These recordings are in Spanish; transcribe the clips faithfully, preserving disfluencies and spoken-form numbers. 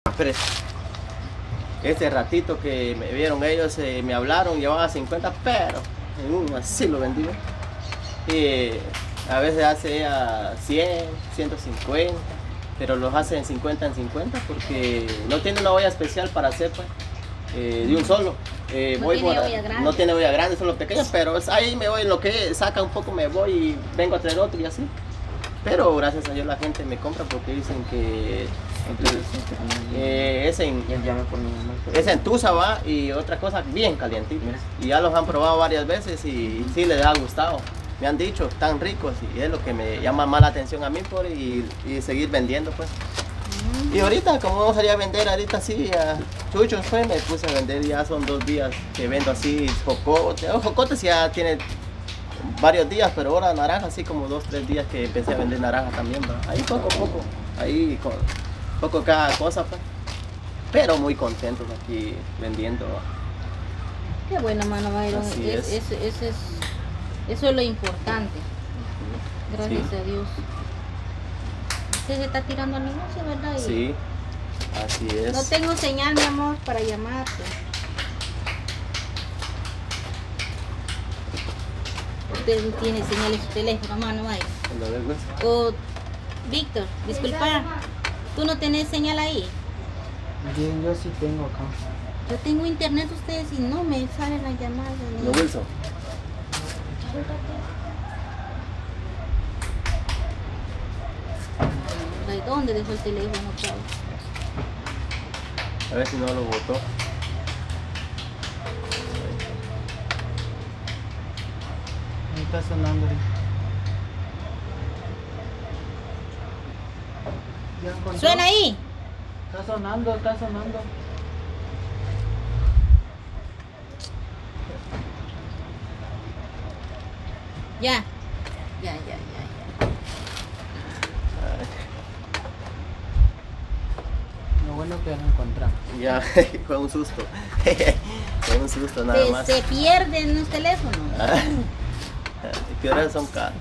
Pero este ratito que me vieron ellos, eh, me hablaron, llevaba cincuenta, pero en uno así lo vendí. Y a veces hace a cien, ciento cincuenta, pero los hace en cincuenta en cincuenta porque no tiene una olla especial para hacer, pues, eh, de un solo. Eh, no, voy tiene por, olla grande. No tiene olla grande, son los pequeños, pero ahí me voy, lo que saca un poco me voy y vengo a traer otro y así. Pero gracias a Dios la gente me compra porque dicen que eh, es, en, es en tusa, va, y otra cosa bien calientita. Y ya los han probado varias veces y sí les ha gustado. Me han dicho, están ricos y es lo que me llama más la atención a mí por y, y seguir vendiendo, pues. Y ahorita, como no salía a vender, ahorita sí, a chuchos, pues me puse a vender, ya son dos días que vendo así jocotes. Oh, jocotes ya tiene varios días, pero ahora naranja, así como dos, tres días que empecé a vender naranja también, ¿verdad? Ahí poco a poco, ahí con, poco cada cosa, pues. Pero muy contentos aquí vendiendo. Qué bueno, mano Byron, Así es, es. es, es, es, eso es lo importante. Gracias Sí. a Dios. Usted se está tirando al negocio, ¿verdad? Y Sí, así es. no tengo señal, mi amor, para llamarte. Usted no tiene señal en su teléfono, mano Byron. ¿Lo ves, pues? O, Víctor, disculpa, ¿tú no tenés señal ahí? Bien, yo sí tengo acá. Yo tengo internet, ustedes, y no me salen las llamadas. ni- ¿Lo Wilson? Ay, ¿dónde dejó el teléfono, Pau? A ver si no lo botó. Ahí está sonando. ¿Ya encontró? ¿Suena ahí? Está sonando, está sonando. Ya. Ya, ya, ya, ya. Lo bueno que lo encontramos. Ya, fue un susto. Fue un susto nada Se, más. se pierden los teléfonos. Ah, ¿qué horas son caros?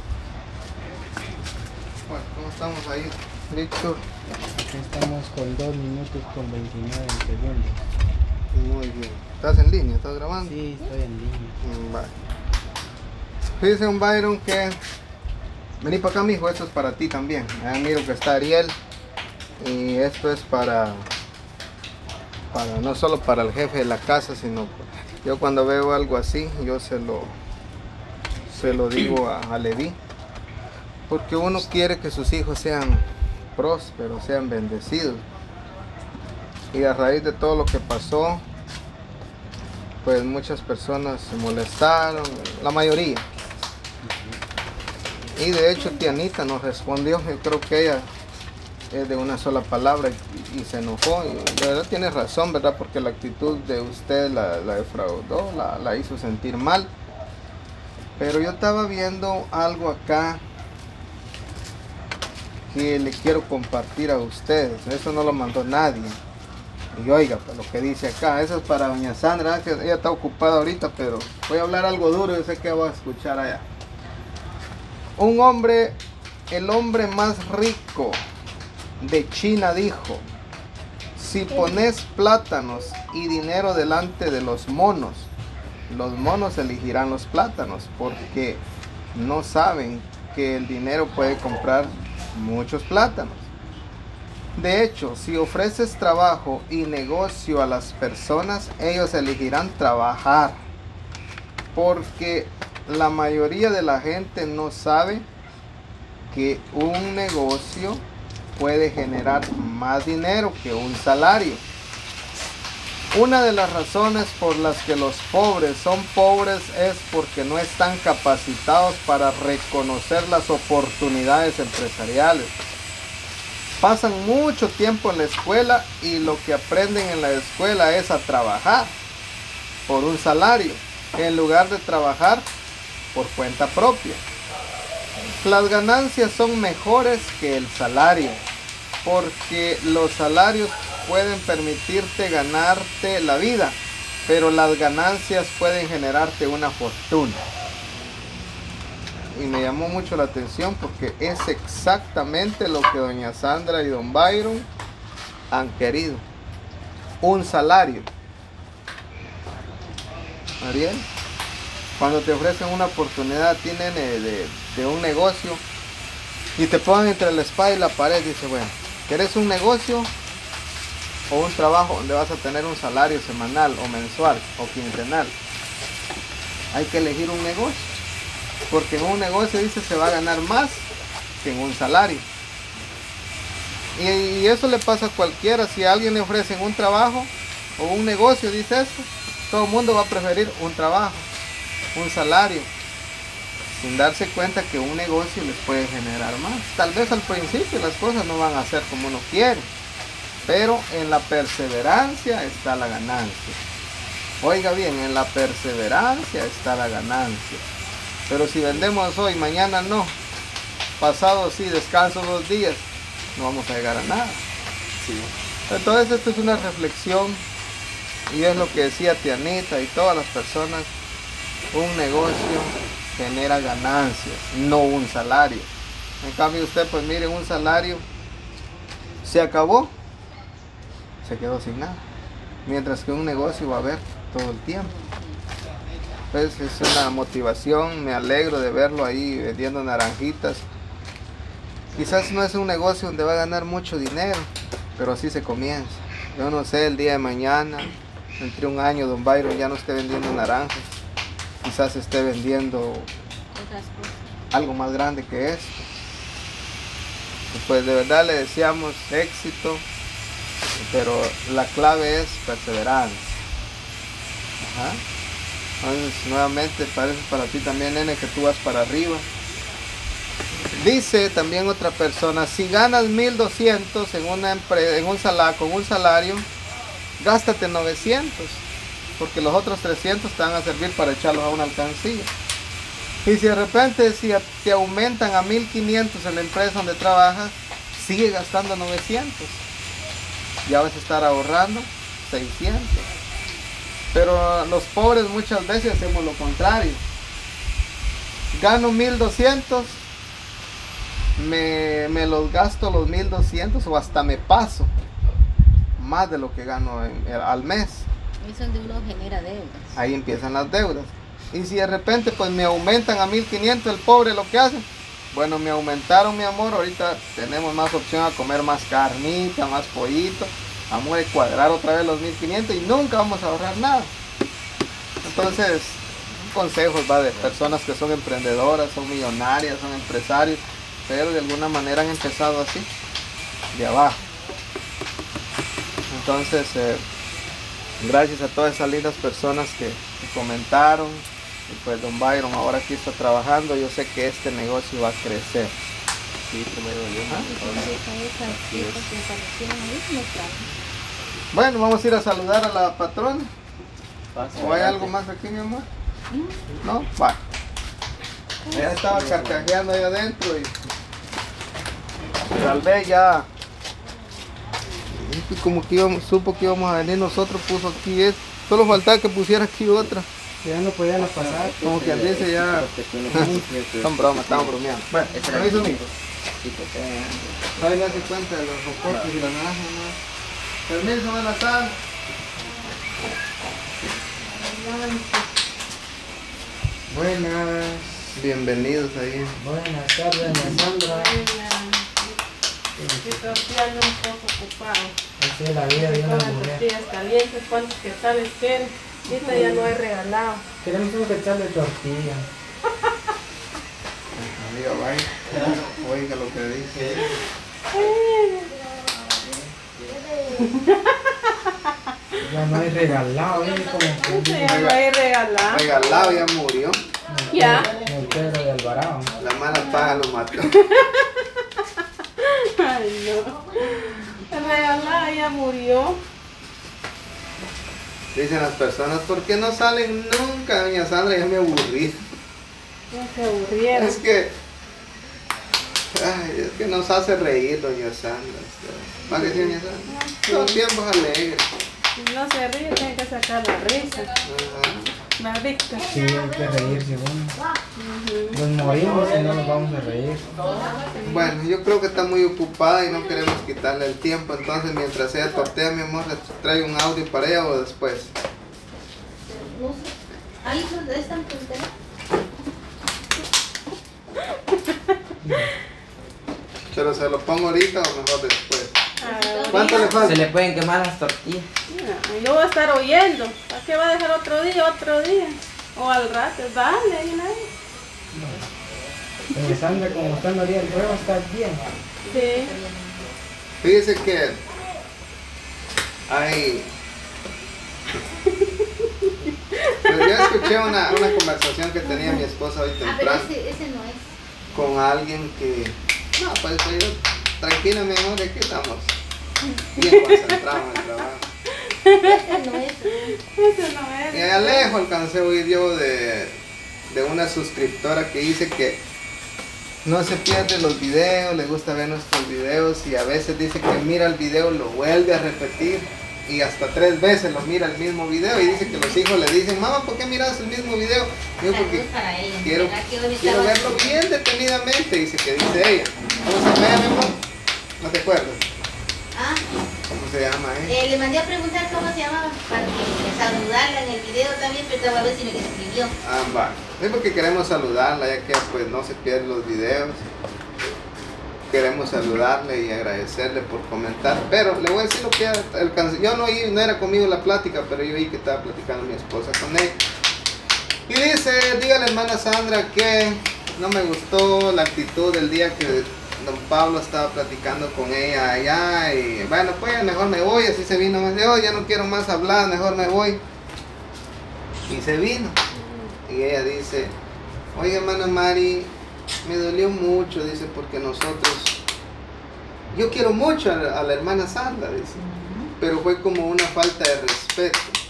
Bueno, ¿cómo estamos ahí, Víctor? Aquí estamos con dos minutos con veintinueve segundos. Muy bien. ¿Estás en línea? ¿Estás grabando? Sí, estoy en línea. Mm, vale. Dice un Byron que... Vení para acá, mijo, esto es para ti también. Ahí miro que está Ariel. Y esto es para... para no solo para el jefe de la casa, sino... Yo cuando veo algo así, yo se lo... se lo digo a, a Levi. Porque uno quiere que sus hijos sean prósperos, sean bendecidos. Y a raíz de todo lo que pasó, pues muchas personas se molestaron, la mayoría. Y de hecho Tianita nos respondió, yo creo que ella es de una sola palabra y, y se enojó. Y de verdad tiene razón, ¿verdad? Porque la actitud de usted la, la defraudó, la, la hizo sentir mal. Pero yo estaba viendo algo acá que le quiero compartir a ustedes. Eso no lo mandó nadie. Y oiga, pues lo que dice acá, eso es para doña Sandra, que ella está ocupada ahorita, pero voy a hablar algo duro, yo sé que va a escuchar allá. Un hombre, el hombre más rico de China dijo: si pones plátanos y dinero delante de los monos, los monos elegirán los plátanos porque no saben que el dinero puede comprar muchos plátanos. De hecho, si ofreces trabajo y negocio a las personas, ellos elegirán trabajar, porque la mayoría de la gente no sabe que un negocio puede generar más dinero que un salario. Una de las razones por las que los pobres son pobres es porque no están capacitados para reconocer las oportunidades empresariales. Pasan mucho tiempo en la escuela y lo que aprenden en la escuela es a trabajar por un salario, en lugar de trabajar por cuenta propia. Las ganancias son mejores que el salario, porque los salarios pueden permitirte ganarte la vida, pero las ganancias pueden generarte una fortuna. Y me llamó mucho la atención porque es exactamente lo que doña Sandra y don Byron han querido. Un salario. Ariel, cuando te ofrecen una oportunidad, tienen de, de, de un negocio y te ponen entre la espada y la pared, dice, bueno, ¿quieres un negocio o un trabajo donde vas a tener un salario semanal o mensual o quincenal? Hay que elegir un negocio, porque en un negocio, dice, se va a ganar más que en un salario. Y, y eso le pasa a cualquiera. Si a alguien le ofrecen un trabajo o un negocio, dice eso, todo el mundo va a preferir un trabajo, un salario, sin darse cuenta que un negocio les puede generar más. Tal vez al principio las cosas no van a ser como uno quiere, pero en la perseverancia está la ganancia. Oiga bien, en la perseverancia está la ganancia. Pero si vendemos hoy, mañana no, pasado sí, descanso dos días, no vamos a llegar a nada. Sí. Entonces esto es una reflexión y es lo que decía Tianita y todas las personas. Un negocio genera ganancias, no un salario. En cambio usted, pues mire, un salario se acabó, se quedó sin nada. Mientras que un negocio va a haber todo el tiempo. Pues es una motivación, me alegro de verlo ahí vendiendo naranjitas. Quizás no es un negocio donde va a ganar mucho dinero, pero así se comienza. Yo no sé, el día de mañana, entre un año, don Byron ya no esté vendiendo naranjas. Quizás esté vendiendo algo más grande que esto. Y pues de verdad le deseamos éxito, pero la clave es perseverancia. Ajá. Entonces nuevamente parece para ti también, nene, que tú vas para arriba. Dice también otra persona, si ganas mil doscientos en una empresa, en un salario, con un salario, gástate novecientos, porque los otros trescientos te van a servir para echarlos a una alcancía. Y si de repente si te aumentan a mil quinientos en la empresa donde trabajas, sigue gastando novecientos. Ya vas a estar ahorrando seiscientos. Pero los pobres muchas veces hacemos lo contrario. Gano mil doscientos, me, me los gasto los mil doscientos o hasta me paso más de lo que gano en, al mes. Eso es donde uno genera deudas. Ahí empiezan las deudas. Y si de repente pues me aumentan a mil quinientos, el pobre lo que hace, bueno, me aumentaron, mi amor, ahorita tenemos más opción a comer más carnita, más pollito, vamos a cuadrar otra vez los mil quinientos y nunca vamos a ahorrar nada. Entonces, consejos va de personas que son emprendedoras, son millonarias, son empresarios, pero de alguna manera han empezado así, de abajo. Entonces, eh, gracias a todas esas lindas personas que, que comentaron. Y pues don Byron ahora aquí está trabajando. Yo sé que este negocio va a crecer. Sí, primero Dios. Bueno, vamos a ir a saludar a la patrona. ¿O hay algo más aquí, mi amor? No, va. Ella estaba carcajeando ahí adentro y tal vez ya y como que íbamos, supo que íbamos a venir nosotros, puso aquí es, solo faltaba que pusiera aquí otra. Ya no podían pasar. Como que dice ya. Son bromas, estamos bromeando. Bueno, permiso mío. Ahí me hace cuenta de los rocotes y las naranjas, ¿no? Permiso, buenas tardes. Buenas. Bienvenidos ahí. Buenas tardes, doña Sandra. Sí, todavía ando un poco ocupado. Así es la vida de una Con las mujer. tortillas calientes, ¿cuántos quetzales quieren? Ahorita ya no he regalado. Queremos un quetzal de tortilla. Amiga, vaya. Oiga lo que dice. Ya no hay regalado, ¿eh? Como que Ya no he regalado. Regalado ya murió. Ya. el Pedro de Alvarado. La mala paga lo mató. Ay, no. El regalado ya murió. Dicen las personas, ¿por qué no salen nunca, doña Sandra? Ya me aburrí. Ya se aburrieron. Es que, ay, es que nos hace reír, doña Sandra. ¿Para qué sí, doña Sandra? Todo el tiempo es alegre. Si no se ríe, tiene que sacar la risa. Ajá. La Víctor. Sí, hay que reírse uno. Nos morimos y no nos vamos a reír. Bueno, yo creo que está muy ocupada y no queremos quitarle el tiempo, entonces mientras ella tortea, mi amor, ¿le trae un audio para ella o después? No sé. Ahí donde están con el teléfono. ¿Pero se lo pongo ahorita o mejor después? Ah, ¿Cuánto le Se falta? le pueden quemar las tortillas. no, yo voy a estar oyendo. ¿Para qué va a dejar otro día, otro día? O al rato, dale, ahí nadie. Doña Sandra, como está en la orilla del río, está bien. Sí. Fíjese que hay... Pues yo escuché una, una conversación que tenía mi esposa hoy Ah, pero temprano ese, ese no es. con alguien que... No, pues yo, tranquila mi amor, aquí estamos bien concentrados en el trabajo. Ese no es. Ese no es. Y allá lejos alcancé a oír yo de, de una suscriptora que dice que no se pierde los videos, le gusta ver nuestros videos y a veces dice que mira el video, lo vuelve a repetir y hasta tres veces lo mira el mismo video y dice que los hijos le dicen, mamá, ¿por qué miras el mismo video? Yo porque Saludos para ella. quiero, ¿Verdad que hoy quiero estaba- verlo bien detenidamente, dice que dice ella. ¿Cómo se llama, mi amor? ¿No te acuerdas? Ah, ¿Cómo se llama ella? eh, le mandé a preguntar cómo se llamaba para que saludarla en el video también, pero a ver si me escribió. Ah, va. Es porque queremos saludarla, ya que pues no se pierden los videos. Queremos saludarle y agradecerle por comentar. Pero le voy a decir lo que ella alcanzó. Yo no oí, no era conmigo la plática, pero yo oí que estaba platicando mi esposa con ella. Y dice, dígale hermana Sandra que no me gustó la actitud del día que don Pablo estaba platicando con ella allá. Y bueno, pues mejor me voy. Así se vino. Me dijo, oh, ya no quiero más hablar, mejor me voy. Y se vino. Y ella dice, oye hermana Mari, me dolió mucho, dice, porque nosotros, yo quiero mucho a la, a la hermana Sandra, dice, pero fue como una falta de respeto.